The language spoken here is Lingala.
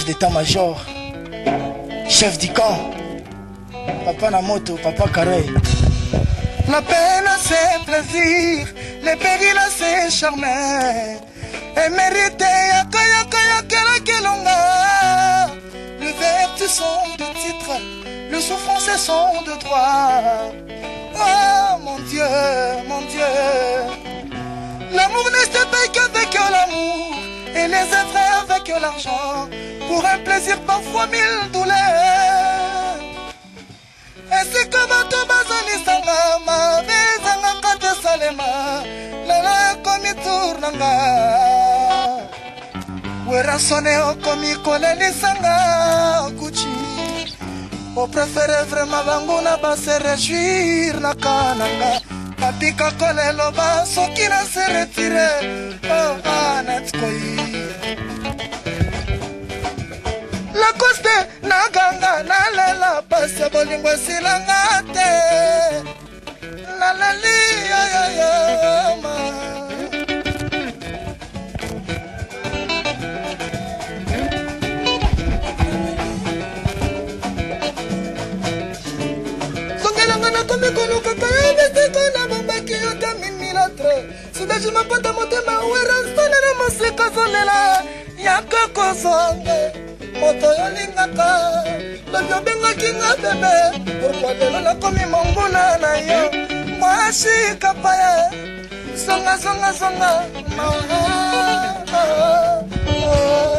d'état-major, chef du camp, papa na moto, papa carré. La peine c'est plaisir, les périls c'est charmer. Et mérité yaka kelonga. Les vertus sont de titre, le souffrance sont de droit. Oh mon Dieu, mon Dieu. L'amour ne se paye qu'avec l'amour, et les œuvres avec l'argent, pour un plaisir parfois mille douleurs. Et c'est comme tout bazali sangama, bezanga kate salema, lala komi tournanga. Wera sonne o komi koleli sanga Gucci. On préfère vraiment banguna ba se réjouir na kananga. Papika kolelo ba soki na se retire. Oh anet koi. La coste na ganga na lela passe bolingo silanga te. Na lali ya ma. Je m'appelle à mon thème, où est resté le monsieur Kazolela, Yaka Zonge, Motoya Lingaka, le Yobenga Kinga bébé, pourquoi de la commis Mongona na yo, moi je suis capaya, Songa, Songa, Songa,